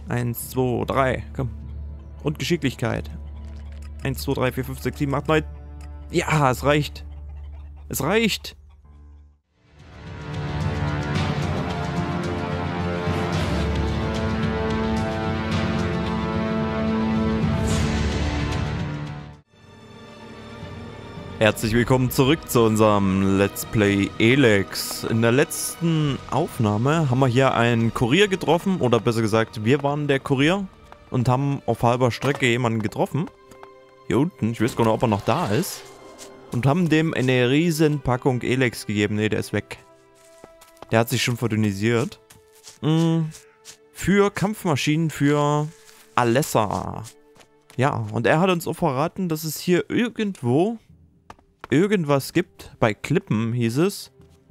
1, 2, 3. Komm. Und Geschicklichkeit. 1, 2, 3, 4, 5, 6, 7, 8, 9. Ja, es reicht. Es reicht. Herzlich willkommen zurück zu unserem Let's Play Elex. In der letzten Aufnahme haben wir hier einen Kurier getroffen, oder besser gesagt, wir waren der Kurier und haben auf halber Strecke jemanden getroffen. Hier unten, ich weiß gar nicht, ob er noch da ist. Und haben dem eine riesen Packung Elex gegeben. Ne, der ist weg. Der hat sich schon verdünnisiert. Für Kampfmaschinen für Alessa. Ja, und er hat uns auch verraten, dass es hier irgendwo irgendwas gibt, bei Klippen hieß es,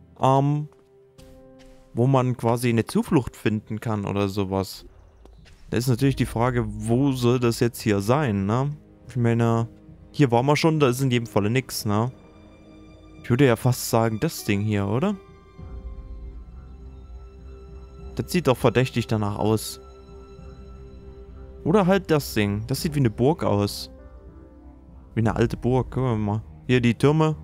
wo man quasi eine Zuflucht finden kann oder sowas. Da ist natürlich die Frage, wo soll das jetzt hier sein, ne? Ich meine, hier waren wir schon, da ist in jedem Falle nix, ne? Ich würde ja fast sagen, das Ding hier, oder? Das sieht doch verdächtig danach aus. Oder halt das Ding. Das sieht wie eine Burg aus. Wie eine alte Burg, gucken wir mal. Hier die Türme.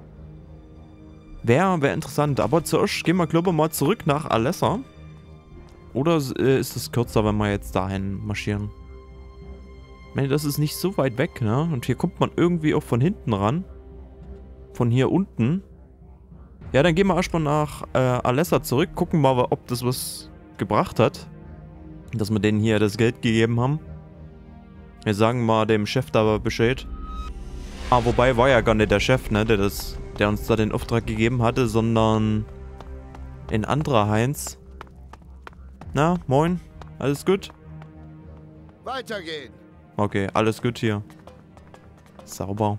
Wäre interessant. Aber zuerst gehen wir, glaube ich, mal zurück nach Alessa. Oder ist es kürzer, wenn wir jetzt dahin marschieren? Ich meine, das ist nicht so weit weg, ne? Und hier kommt man irgendwie auch von hinten ran. Von hier unten. Ja, dann gehen wir erstmal nach Alessa zurück. Gucken mal, ob das was gebracht hat. Dass wir denen hier das Geld gegeben haben. Wir sagen mal dem Chef da Bescheid. Ah, wobei war ja gar nicht der Chef, ne, der uns da den Auftrag gegeben hatte, sondern ein anderer Heinz. Na, moin, alles gut? Weitergehen. Okay, alles gut hier. Sauber.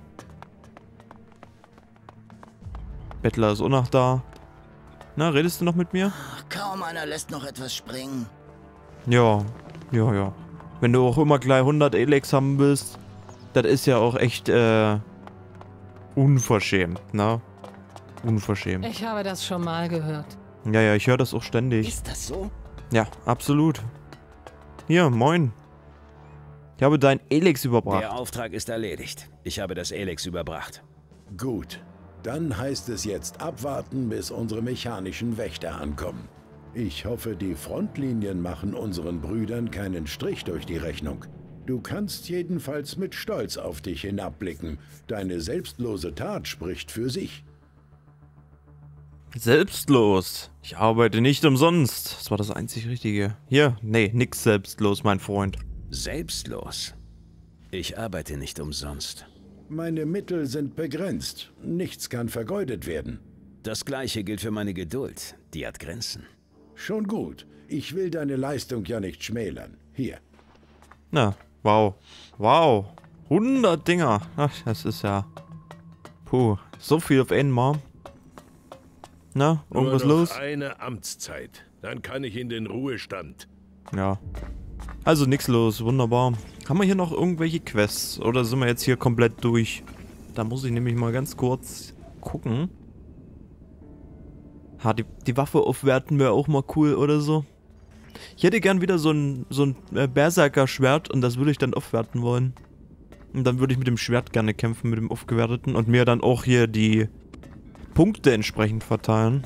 Bettler ist auch noch da. Na, redest du noch mit mir? Kaum einer lässt noch etwas springen. Ja, ja. Wenn du auch immer gleich 100 Elex haben willst, das ist ja auch echt, unverschämt, ne? Unverschämt. Ich habe das schon mal gehört. Ja, ich höre das auch ständig. Ist das so? Ja, absolut. Hier, moin. Ich habe dein Elex überbracht. Der Auftrag ist erledigt. Ich habe das Elex überbracht. Gut, dann heißt es jetzt abwarten, bis unsere mechanischen Wächter ankommen. Ich hoffe, die Frontlinien machen unseren Brüdern keinen Strich durch die Rechnung. Du kannst jedenfalls mit Stolz auf dich hinabblicken. Deine selbstlose Tat spricht für sich. Selbstlos. Ich arbeite nicht umsonst. Das war das einzig Richtige. Hier, nee, nix selbstlos, mein Freund. Selbstlos? Ich arbeite nicht umsonst. Meine Mittel sind begrenzt. Nichts kann vergeudet werden. Das Gleiche gilt für meine Geduld. Die hat Grenzen. Schon gut. Ich will deine Leistung ja nicht schmälern. Hier. Na, wow. Wow. 100 Dinger. Ach, das ist ja... Puh, so viel auf einmal. Na, irgendwas Nur noch los? eine Amtszeit. Dann kann ich in den Ruhestand. Ja. Also nichts los, wunderbar. Haben wir hier noch irgendwelche Quests? Oder sind wir jetzt hier komplett durch? Da muss ich nämlich mal ganz kurz gucken. Ha, die Waffe aufwerten wäre auch mal cool oder so. Ich hätte gern wieder so ein Berserker-Schwert und das würde ich dann aufwerten wollen. Und dann würde ich mit dem Schwert gerne kämpfen, mit dem aufgewerteten. Und mir dann auch hier die Punkte entsprechend verteilen.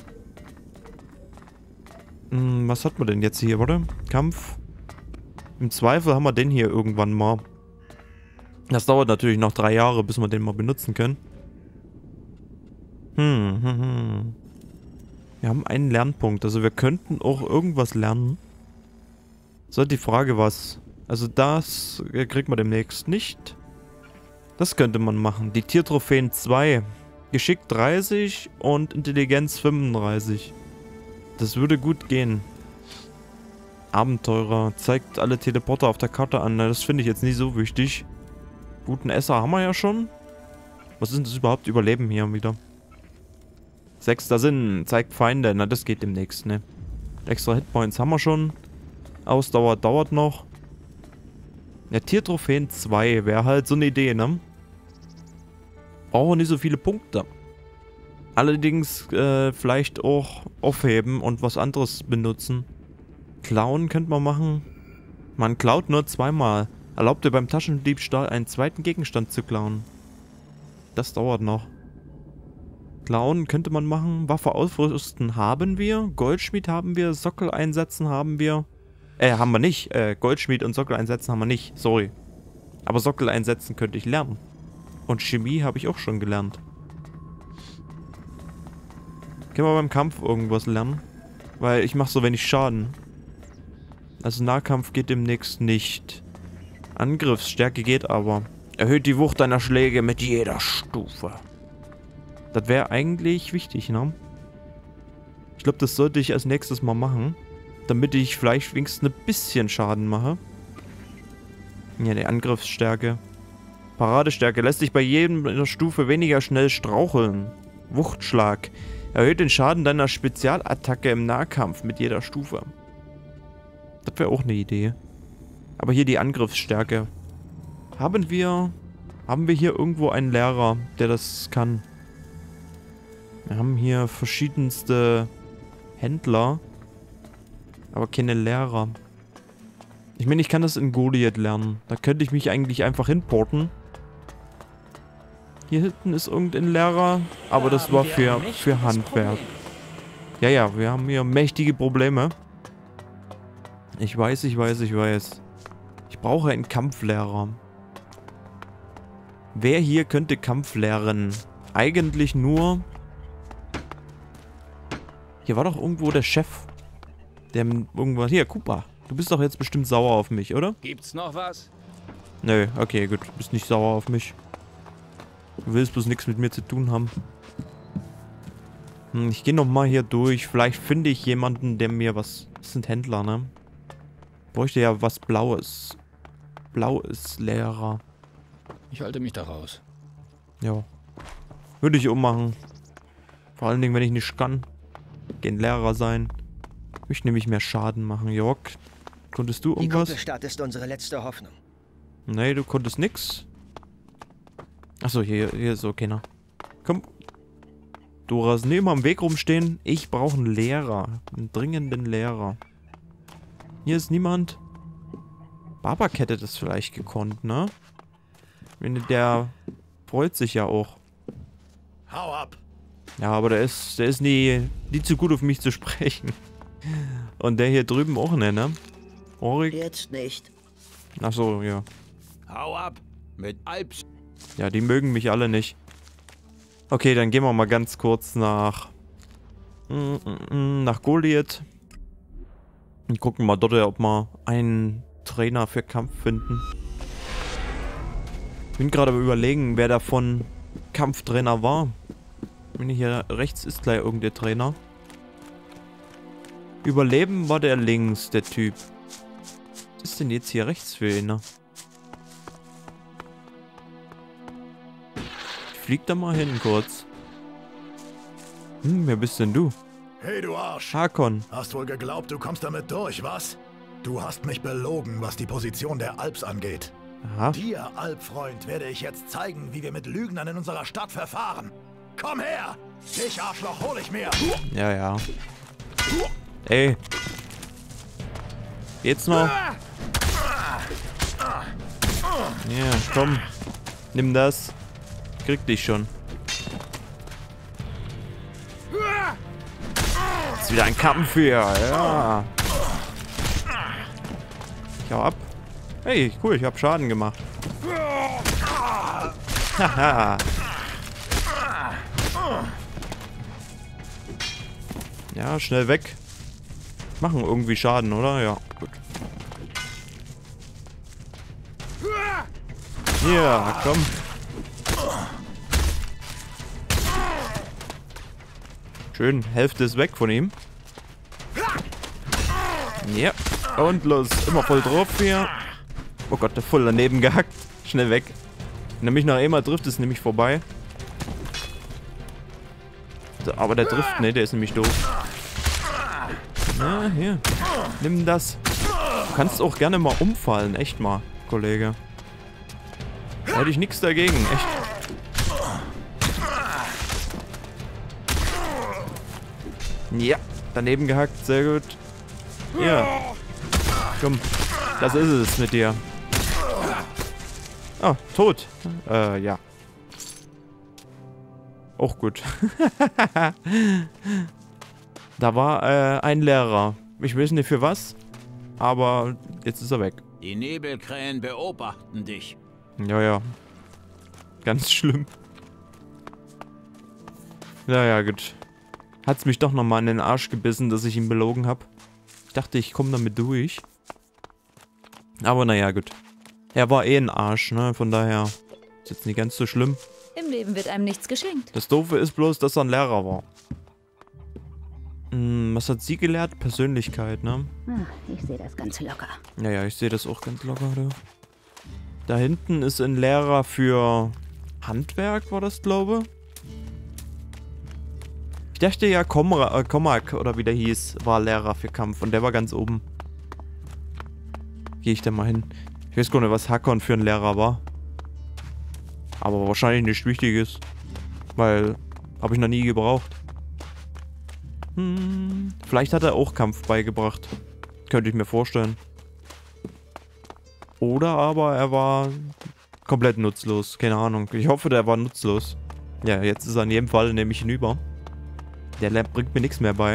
Was hat man denn jetzt hier, warte? Kampf. Im Zweifel haben wir den hier irgendwann mal. Das dauert natürlich noch 3 Jahre, bis wir den mal benutzen können. Wir haben einen Lernpunkt, also wir könnten auch irgendwas lernen. So, die Frage was. Also das kriegt man demnächst nicht. Das könnte man machen. Die Tiertrophäen 2. Geschick 30 und Intelligenz 35. Das würde gut gehen. Abenteurer. Zeigt alle Teleporter auf der Karte an. Na, das finde ich jetzt nicht so wichtig. Guten Esser haben wir ja schon. Was ist denn das überhaupt? Überleben hier wieder. 6. Sinn. Zeigt Feinde. Na, das geht demnächst, ne? Extra Hitpoints haben wir schon. Ausdauer dauert noch. Ja, Tiertrophäen 2 wäre halt so eine Idee, ne? Brauchen nicht so viele Punkte. Allerdings vielleicht auch aufheben und was anderes benutzen. Klauen könnte man machen. Man klaut nur zweimal. Erlaubte beim Taschendiebstahl einen zweiten Gegenstand zu klauen. Das dauert noch. Klauen könnte man machen. Waffe ausrüsten haben wir. Goldschmied haben wir. Sockel einsetzen haben wir. Haben wir nicht. Goldschmied und Sockel einsetzen haben wir nicht. Sorry. Aber Sockel einsetzen könnte ich lernen. Und Chemie habe ich auch schon gelernt. Können wir beim Kampf irgendwas lernen? Weil ich mache so wenig Schaden. Also Nahkampf geht demnächst nicht. Angriffsstärke geht aber. Erhöht die Wucht deiner Schläge mit jeder Stufe. Das wäre eigentlich wichtig, ne? Ich glaube, das sollte ich als nächstes mal machen. Damit ich vielleicht wenigstens ein bisschen Schaden mache. Ja, die Angriffsstärke. Paradestärke lässt sich bei jeder Stufe weniger schnell straucheln. Wuchtschlag. Erhöht den Schaden deiner Spezialattacke im Nahkampf mit jeder Stufe. Das wäre auch eine Idee. Aber hier die Angriffsstärke. Haben wir hier irgendwo einen Lehrer, der das kann? Wir haben hier verschiedenste Händler. Aber keine Lehrer. Ich meine, ich kann das in Goliath lernen. Da könnte ich mich eigentlich einfach hinporten. Hier hinten ist irgendein Lehrer. Aber das war für Handwerk. Ja, wir haben hier mächtige Probleme. Ich weiß. Ich brauche einen Kampflehrer. Wer hier könnte Kampf lehren? Eigentlich nur... Hier war doch irgendwo der Chef. Der irgendwas... Hier, Koopa. Du bist doch jetzt bestimmt sauer auf mich, oder? Gibt's noch was? Nö, okay, gut. Du bist nicht sauer auf mich. Du willst bloß nichts mit mir zu tun haben. Ich gehe nochmal hier durch. Vielleicht finde ich jemanden, der mir was... Das sind Händler, ne? Bräuchte ja was Blaues. Blaues Lehrer. Ich halte mich da raus. Ja. Würde ich ummachen. Vor allen Dingen, wenn ich nicht kann. Gehen Lehrer sein. Ich nämlich mehr Schaden machen. Jörg, konntest du Die irgendwas? Kuppelstadt ist unsere letzte Hoffnung. Nee, du konntest nix. Achso, hier ist so keiner. Komm. Doras, neben am Weg rumstehen. Ich brauche einen Lehrer. Einen dringenden Lehrer. Hier ist niemand. Babak hätte das vielleicht gekonnt, ne? Der freut sich ja auch. Hau ab! Ja, aber der ist nie zu gut auf mich zu sprechen. Und der hier drüben auch ne? Orik? Jetzt nicht. Achso, ja. Hau ab! Mit Alps! Ja, die mögen mich alle nicht. Okay, dann gehen wir mal ganz kurz nach Goliath. Und gucken mal dort, ob wir einen Trainer für Kampf finden. Ich bin gerade überlegen, wer davon Kampftrainer war. Wenn hier rechts ist gleich irgendein Trainer. Überleben war der links, der Typ. Was ist denn jetzt hier rechts für ihn, ne? Ich flieg da mal hin kurz. Wer bist denn du? Hey, du Arsch! Hakon. Hast wohl geglaubt, du kommst damit durch, was? Du hast mich belogen, was die Position der Alps angeht. Aha. Dir, Alpfreund, werde ich jetzt zeigen, wie wir mit Lügnern in unserer Stadt verfahren. Komm her! Dich, Arschloch, hol ich mir! Ja. Ey. Geht's noch? Ja, komm. Nimm das. Krieg dich schon. Ist wieder ein Kampf hier. Ja. Ich hau ab. Hey, cool, ich hab Schaden gemacht. Haha. Ja, schnell weg. Machen irgendwie Schaden, oder? Ja, gut. Ja, komm. Schön, Hälfte ist weg von ihm. Ja, und los. Immer voll drauf hier. Oh Gott, der voll daneben gehackt. Schnell weg. Wenn er mich noch einmal trifft, ist nämlich vorbei. So, aber der trifft, ne, der ist nämlich doof. Na, hier. Nimm das. Du kannst auch gerne mal umfallen, echt mal, Kollege. Da hätte ich nichts dagegen, echt. Ja, daneben gehackt, sehr gut. Ja. Komm, das ist es mit dir. Oh, tot. Ja. Auch gut. Da war ein Lehrer. Ich weiß nicht für was, aber jetzt ist er weg. Die Nebelkrähen beobachten dich. Ja. Ganz schlimm. Ja, gut. Hat's mich doch nochmal in den Arsch gebissen, dass ich ihn belogen habe. Ich dachte, ich komme damit durch. Aber naja, gut. Er war eh ein Arsch, ne? Von daher ist jetzt nicht ganz so schlimm. Im Leben wird einem nichts geschenkt. Das Doofe ist bloß, dass er ein Lehrer war. Was hat sie gelehrt? Persönlichkeit, ne? Ich sehe das ganz locker. Ja, ich sehe das auch ganz locker, du. Da hinten ist ein Lehrer für Handwerk, war das, glaube ich. Ich dachte ja, Cormac, oder wie der hieß, war Lehrer für Kampf. Und der war ganz oben. Gehe ich da mal hin. Ich weiß gar nicht, was Hakon für ein Lehrer war. Aber wahrscheinlich nichts Wichtiges. Weil, habe ich noch nie gebraucht. Vielleicht hat er auch Kampf beigebracht. Könnte ich mir vorstellen. Oder aber er war komplett nutzlos. Keine Ahnung. Ich hoffe, der war nutzlos. Ja, jetzt ist er in jedem Fall, nehme ich hinüber. Der bringt mir nichts mehr bei.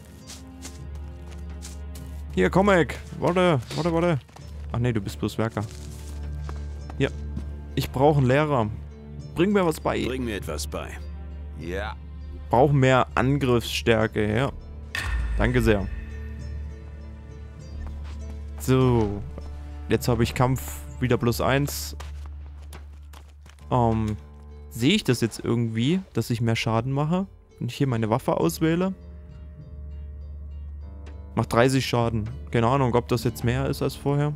Hier, Cormac. Warte. Ach nee, du bist bloß Werker. Ja. Ich brauche einen Lehrer. Bring mir was bei. Bring mir etwas bei. Ja. Brauche mehr Angriffsstärke, ja. Danke sehr. So. Jetzt habe ich Kampf wieder +1. Sehe ich das jetzt irgendwie, dass ich mehr Schaden mache? Wenn ich hier meine Waffe auswähle? Macht 30 Schaden. Keine Ahnung, ob das jetzt mehr ist als vorher.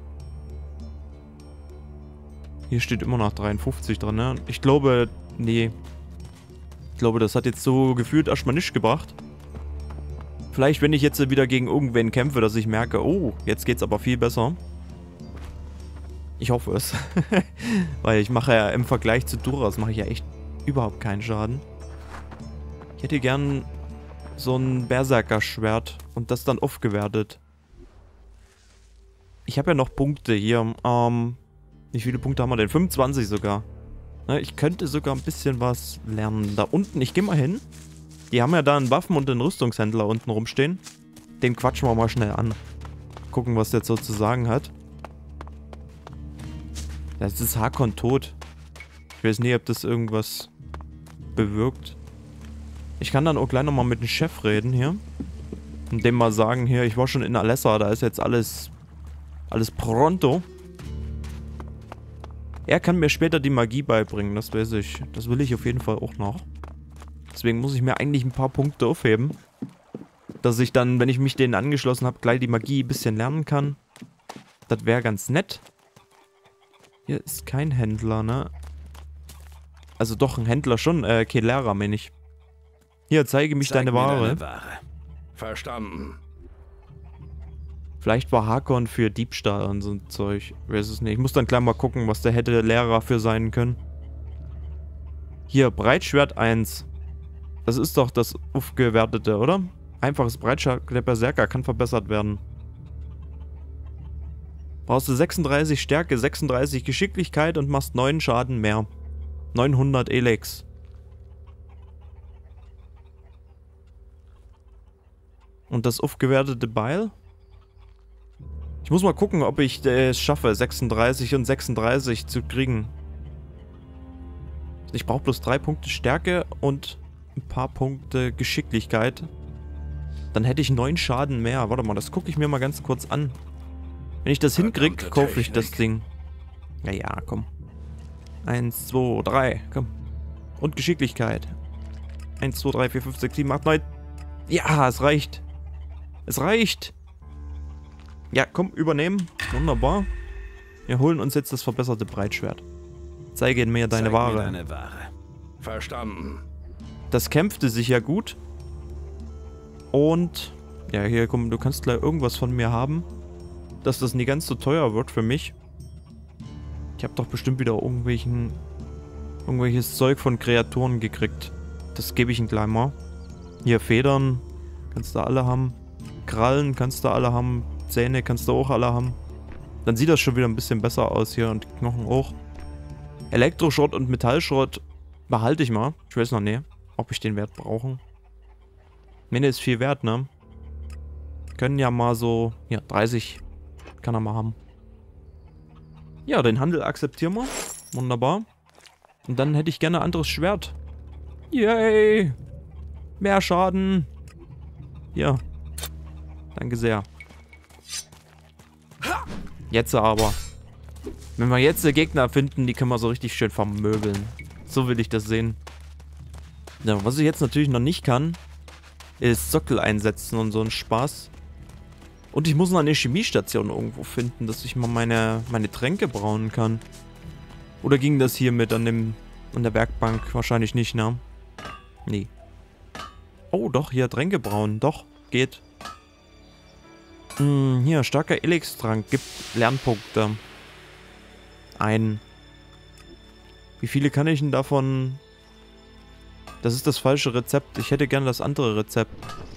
Hier steht immer noch 53 dran, ne? Ich glaube, nee. Ich glaube, das hat jetzt so gefühlt erstmal nichts gebracht. Vielleicht, wenn ich jetzt wieder gegen irgendwen kämpfe, dass ich merke, oh, jetzt geht's aber viel besser. Ich hoffe es. Weil ich mache ja im Vergleich zu Duras, mache ich ja echt überhaupt keinen Schaden. Ich hätte gern so ein Berserker-Schwert und das dann aufgewertet. Ich habe ja noch Punkte hier. Wie viele Punkte haben wir denn? 25 sogar. Ne, ich könnte sogar ein bisschen was lernen. Da unten, ich gehe mal hin. Die haben ja da einen Waffen- und einen Rüstungshändler unten rumstehen. Den quatschen wir mal schnell an. Gucken, was der so zu sagen hat. Das ist Hakon tot. Ich weiß nicht, ob das irgendwas bewirkt. Ich kann dann auch gleich nochmal mit dem Chef reden hier. Und dem mal sagen, hier, ich war schon in Alessa, da ist jetzt alles pronto. Er kann mir später die Magie beibringen, das weiß ich. Das will ich auf jeden Fall auch noch. Deswegen muss ich mir eigentlich ein paar Punkte aufheben. Dass ich dann, wenn ich mich denen angeschlossen habe, gleich die Magie ein bisschen lernen kann. Das wäre ganz nett. Hier ist kein Händler, ne? Also doch, ein Händler schon, kein Lehrer, meine ich. Hier, zeige mich deine Ware. Verstanden. Vielleicht war Hakon für Diebstahl und so ein Zeug. Ich weiß es nicht. Ich muss dann gleich mal gucken, was der hätte Lehrer für sein können. Hier, Breitschwert 1. Das ist doch das aufgewertete, oder? Einfaches Breitschwert der Berserker kann verbessert werden. Brauchst du 36 Stärke, 36 Geschicklichkeit und machst 9 Schaden mehr. 900 Elex. Und das aufgewertete Beil? Ich muss mal gucken, ob ich es schaffe, 36 und 36 zu kriegen. Ich brauche bloß 3 Punkte Stärke und ein paar Punkte Geschicklichkeit. Dann hätte ich 9 Schaden mehr. Warte mal, das gucke ich mir mal ganz kurz an. Wenn ich das hinkriege, kaufe ich das Ding. Ja, komm. 1, 2, 3, komm. Und Geschicklichkeit. 1, 2, 3, 4, 5, 6, 7, 8, 9. Ja, es reicht. Es reicht. Ja, komm, übernehmen. Wunderbar. Wir holen uns jetzt das verbesserte Breitschwert. Zeige mir deine Ware. Verstanden. Das kämpfte sich ja gut. Und ja, hier komm, du kannst gleich irgendwas von mir haben, dass das nicht ganz so teuer wird für mich. Ich habe doch bestimmt wieder irgendwelches Zeug von Kreaturen gekriegt. Das gebe ich ihm gleich mal. Hier Federn kannst du alle haben. Krallen kannst du alle haben. Zähne kannst du auch alle haben. Dann sieht das schon wieder ein bisschen besser aus hier und die Knochen auch. Elektroschrott und Metallschrott behalte ich mal. Ich weiß noch nicht, ob ich den Wert brauche. Mene ist viel wert, ne? Können ja mal so... Ja, 30 kann er mal haben. Ja, den Handel akzeptieren wir. Wunderbar. Und dann hätte ich gerne ein anderes Schwert. Yay! Mehr Schaden. Ja. Danke sehr. Jetzt aber. Wenn wir jetzt Gegner finden, die können wir so richtig schön vermöbeln. So will ich das sehen. Ja, was ich jetzt natürlich noch nicht kann, ist Sockel einsetzen und so ein Spaß. Und ich muss noch eine Chemiestation irgendwo finden, dass ich mal meine Tränke brauen kann. Oder ging das hier mit an der Werkbank? Wahrscheinlich nicht, ne? Nee. Oh, doch, hier Tränke brauen. Doch, geht. Hier, starker Elix-Trank. Gibt Lernpunkte. Einen. Wie viele kann ich denn davon... Das ist das falsche Rezept. Ich hätte gerne das andere Rezept.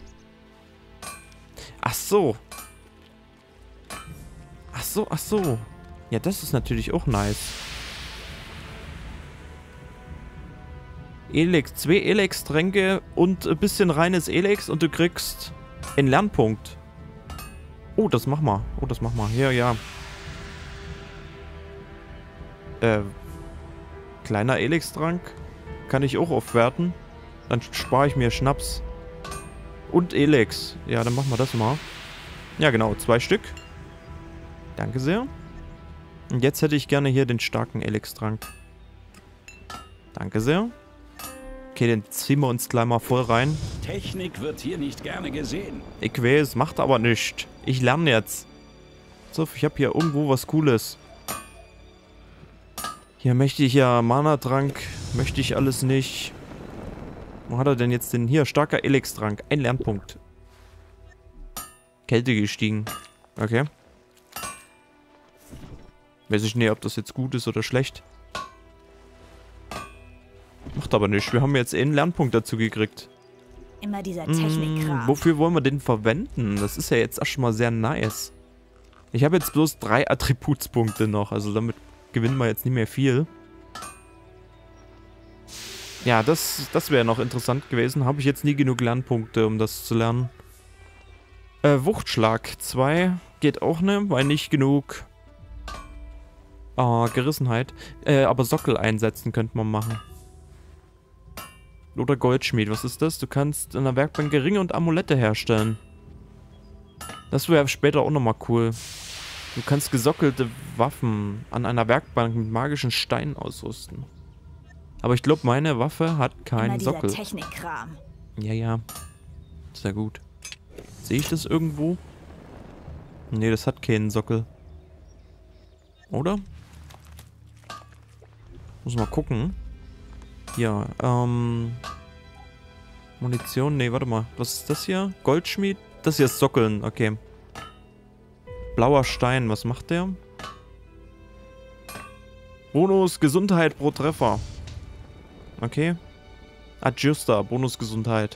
Ach so. Ach so, ach so. Ja, das ist natürlich auch nice. Elex. 2 Elex-Tränke und ein bisschen reines Elex und du kriegst einen Lernpunkt. Oh, das mach mal. Oh, das mach mal. Ja, ja. Kleiner Elex-Trank. Kann ich auch aufwerten. Dann spare ich mir Schnaps. Und Elex. Ja, dann machen wir das mal. Ja, genau. 2 Stück. Danke sehr. Und jetzt hätte ich gerne hier den starken Elex-Trank. Danke sehr. Okay, den ziehen wir uns gleich mal voll rein. Technik wird hier nicht gerne gesehen. Ich weiß, macht aber nichts. Ich lerne jetzt. So, ich habe hier irgendwo was Cooles. Hier möchte ich ja Mana-Trank. Möchte ich alles nicht. Wo hat er denn jetzt den? Hier, starker Elex-Trank. Ein Lernpunkt. Kälte gestiegen. Okay. Weiß ich nicht, ob das jetzt gut ist oder schlecht. Macht aber nichts. Wir haben jetzt einen Lernpunkt dazu gekriegt. Immer dieser Technikkram. Wofür wollen wir den verwenden? Das ist ja jetzt erstmal mal sehr nice. Ich habe jetzt bloß 3 Attributspunkte noch. Also damit gewinnen wir jetzt nicht mehr viel. Ja, das wäre noch interessant gewesen. Habe ich jetzt nie genug Lernpunkte, um das zu lernen. Wuchtschlag 2 geht auch nicht, weil nicht genug Gerissenheit. Aber Sockel einsetzen könnte man machen. Oder Goldschmied, was ist das? Du kannst in der Werkbank Ringe und Amulette herstellen. Das wäre später auch nochmal cool. Du kannst gesockelte Waffen an einer Werkbank mit magischen Steinen ausrüsten. Aber ich glaube, meine Waffe hat keinen Sockel. Technikkram. Ja, ja. Sehr gut. Sehe ich das irgendwo? Nee, das hat keinen Sockel. Oder? Muss mal gucken. Ja, Munition, nee, warte mal. Was ist das hier? Goldschmied? Das hier ist Sockeln, okay. Blauer Stein, was macht der? Bonus Gesundheit pro Treffer. Okay. Adjuster, Bonus Gesundheit.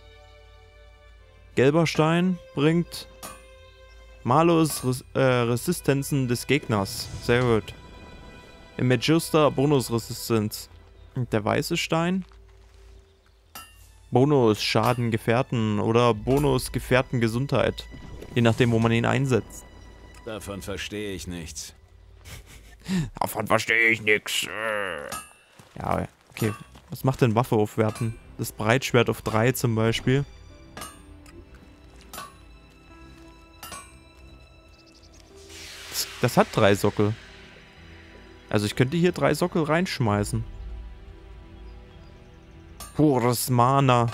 Gelber Stein bringt Malus Resistenzen des Gegners. Sehr gut. Im Adjuster Bonus Resistenz. Und der weiße Stein? Bonus Schaden Gefährten oder Bonus Gefährten Gesundheit. Je nachdem, wo man ihn einsetzt. Davon verstehe ich nichts. Davon verstehe ich nichts. Ja, okay. Was macht denn Waffe aufwerten? Das Breitschwert auf 3 zum Beispiel. Das hat 3 Sockel. Also ich könnte hier 3 Sockel reinschmeißen. Pures Mana.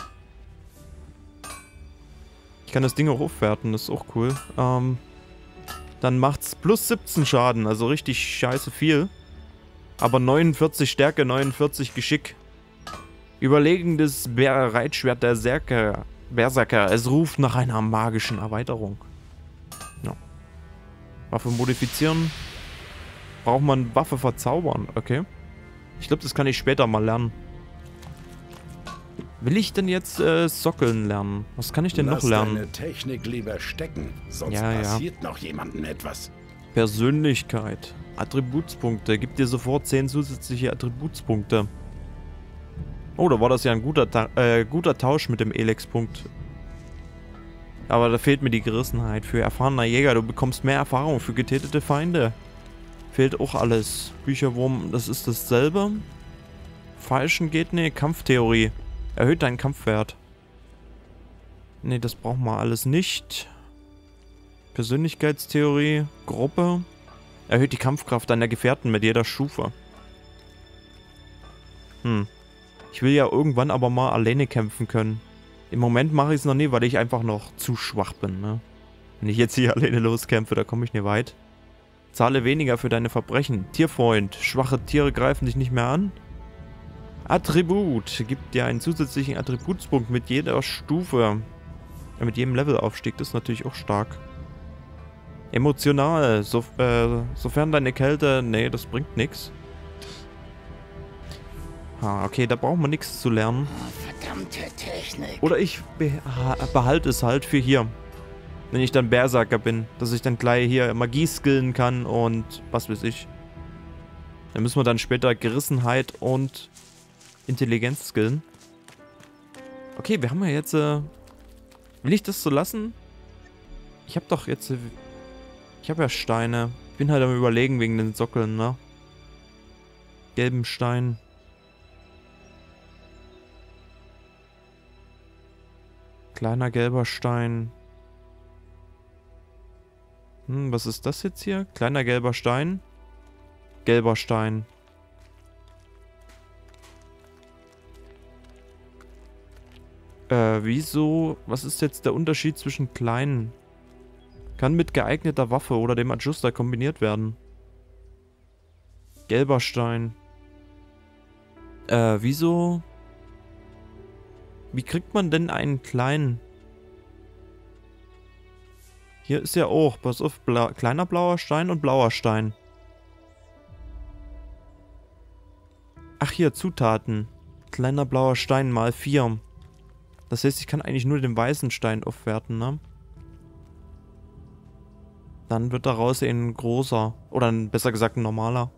Ich kann das Ding auch aufwerten, das ist auch cool. Dann macht's plus 17 Schaden, also richtig scheiße viel. Aber 49 Stärke, 49 Geschick. Überlegendes Reitschwert der Berserker. Es ruft nach einer magischen Erweiterung. Ja. Waffe modifizieren. Braucht man Waffe verzaubern, okay. Ich glaube, das kann ich später mal lernen. Will ich denn jetzt Sockeln lernen? Was kann ich denn noch Lass lernen? deine Technik lieber stecken, sonst Ja, ja. passiert noch jemandem etwas. Persönlichkeit. Attributspunkte. Gibt dir sofort 10 zusätzliche Attributspunkte. Oh, da war das ja ein guter Tausch mit dem Elex-Punkt. Aber da fehlt mir die Gerissenheit. Für erfahrener Jäger, du bekommst mehr Erfahrung. Für getötete Feinde fehlt auch alles. Bücherwurm, das ist dasselbe. Falschen geht, ne, Kampftheorie. Erhöht deinen Kampfwert. Ne, das brauchen wir alles nicht. Persönlichkeitstheorie, Gruppe. Erhöht die Kampfkraft deiner Gefährten mit jeder Stufe. Ich will ja irgendwann aber mal alleine kämpfen können. Im Moment mache ich es noch nie, weil ich einfach noch zu schwach bin, ne? Wenn ich jetzt hier alleine loskämpfe, da komme ich nicht weit. Zahle weniger für deine Verbrechen. Tierfreund. Schwache Tiere greifen dich nicht mehr an. Attribut. Gibt dir einen zusätzlichen Attributspunkt mit jeder Stufe. Ja, mit jedem Levelaufstieg. Das ist natürlich auch stark. Emotional. Sofern deine Kälte... Nee, das bringt nichts. Ah, okay, da brauchen wir nichts zu lernen. Verdammte Technik. Oder ich behalte es halt für hier. Wenn ich dann Berserker bin. Dass ich dann gleich hier Magie skillen kann und was weiß ich. Dann müssen wir dann später Gerissenheit und Intelligenz skillen. Okay, wir haben ja jetzt... will ich das so lassen? Ich habe doch jetzt... Ich habe ja Steine. Ich bin halt am Überlegen wegen den Sockeln, ne? Gelben Stein. Kleiner gelber Stein. Was ist das jetzt hier? Kleiner gelber Stein. Gelber Stein. Wieso? Was ist jetzt der Unterschied zwischen kleinen? Kann mit geeigneter Waffe oder dem Adjuster kombiniert werden. Gelber Stein. Wieso? Wie kriegt man denn einen kleinen? Hier ist ja auch, pass auf, kleiner blauer Stein und blauer Stein. Ach hier, Zutaten. Kleiner blauer Stein mal 4. Das heißt, ich kann eigentlich nur den weißen Stein aufwerten, ne? Dann wird daraus ein großer. Oder besser gesagt ein normaler.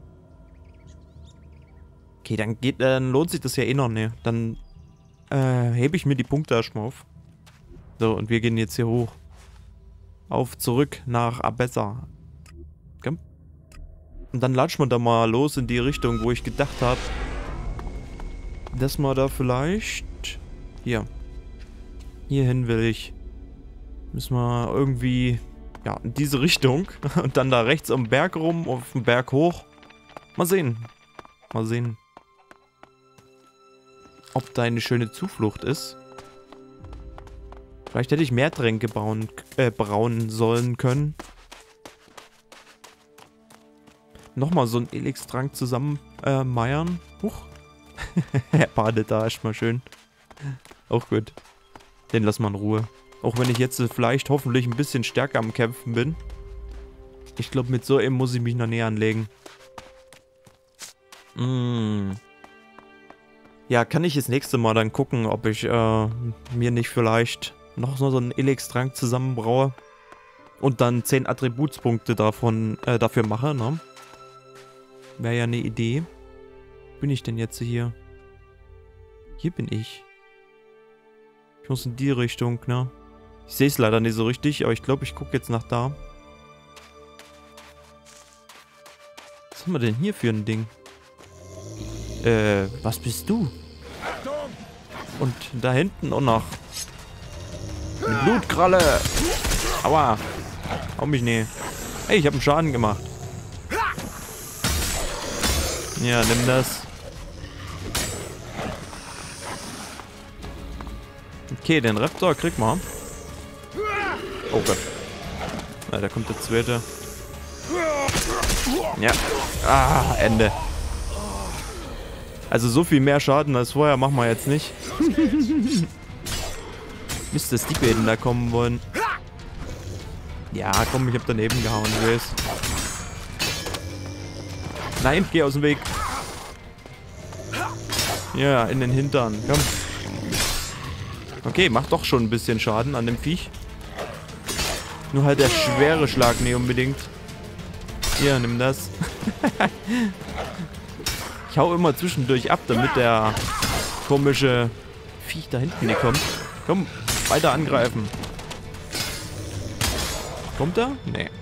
Okay, dann lohnt sich das ja eh noch, ne? Dann hebe ich mir die Punkte erstmal auf. So, und wir gehen jetzt hier hoch. Auf, zurück nach Abessa. Okay. Und dann latschen wir da mal los in die Richtung, wo ich gedacht habe, dass man da vielleicht... Hier. Hierhin will ich. Müssen wir irgendwie... Ja, in diese Richtung. Und dann da rechts am Berg rum, auf den Berg hoch. Mal sehen. Mal sehen. Ob da eine schöne Zuflucht ist. Vielleicht hätte ich mehr Tränke brauen sollen können. Nochmal so einen Elix-Trank zusammen meiern. Huch. Er badet da erstmal schön. Auch gut. Den lassen wir in Ruhe. Auch wenn ich jetzt vielleicht hoffentlich ein bisschen stärker am Kämpfen bin. Ich glaube, mit so einem muss ich mich noch näher anlegen. Ja, kann ich das nächste Mal dann gucken, ob ich mir nicht vielleicht noch so einen Elix-Trank zusammenbraue. Und dann 10 Attributspunkte dafür mache, ne? Wäre ja eine Idee. Wo bin ich denn jetzt hier? Hier bin ich. Ich muss in die Richtung, ne? Ich sehe es leider nicht so richtig, aber ich glaube, ich gucke jetzt nach da. Was haben wir denn hier für ein Ding? Was bist du? Und da hinten auch noch eine Blutkralle. Aua. Hau mich nicht. Hey, ich habe einen Schaden gemacht. Ja, nimm das. Okay, den Raptor krieg mal. Oh Gott. Na, da kommt der zweite. Ja. Ah, Ende. Also so viel mehr Schaden als vorher machen wir jetzt nicht. Mist, dass die beiden da kommen wollen. Ja, komm, ich hab daneben gehauen, ich weiß. Nein, geh aus dem Weg. Ja, in den Hintern, komm. Okay, macht doch schon ein bisschen Schaden an dem Viech. Nur halt der schwere Schlag nicht unbedingt. Hier, nimm das. Ich hau immer zwischendurch ab, damit der komische Viech da hinten nicht kommt. Komm, weiter angreifen. Kommt er? Nee.